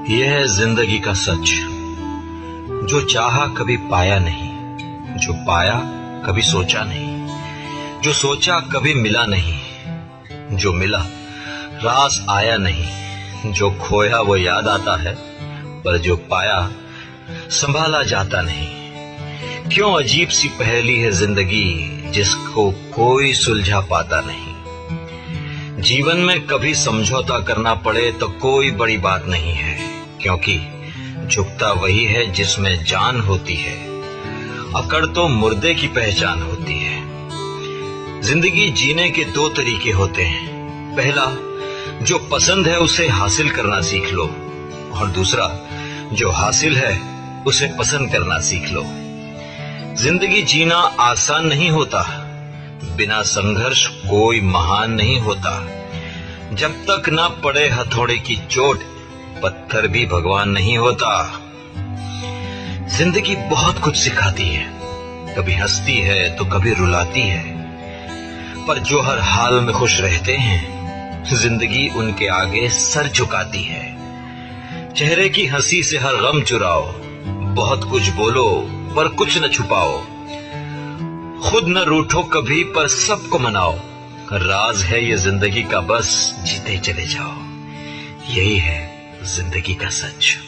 यह है जिंदगी का सच। जो चाहा कभी पाया नहीं, जो पाया कभी सोचा नहीं, जो सोचा कभी मिला नहीं, जो मिला रास आया नहीं, जो खोया वो याद आता है, पर जो पाया संभाला जाता नहीं। क्यों अजीब सी पहेली है जिंदगी, जिसको कोई सुलझा पाता नहीं। जीवन में कभी समझौता करना पड़े तो कोई बड़ी बात नहीं है, क्योंकि झुकता वही है जिसमें जान होती है। अकड़ तो मुर्दे की पहचान होती है। जिंदगी जीने के दो तरीके होते हैं। पहला, जो पसंद है उसे हासिल करना सीख लो, और दूसरा, जो हासिल है उसे पसंद करना सीख लो। जिंदगी जीना आसान नहीं होता, बिना संघर्ष कोई महान नहीं होता। जब तक ना पड़े हथौड़े की चोट, पत्थर भी भगवान नहीं होता। जिंदगी बहुत कुछ सिखाती है, कभी हंसती है तो कभी रुलाती है, पर जो हर हाल में खुश रहते हैं, जिंदगी उनके आगे सर झुकाती है। चेहरे की हंसी से हर गम चुराओ, बहुत कुछ बोलो पर कुछ न छुपाओ। खुद न रूठो कभी पर सबको मनाओ। राज है ये जिंदगी का, बस जीते चले जाओ। यही है जिंदगी का सच।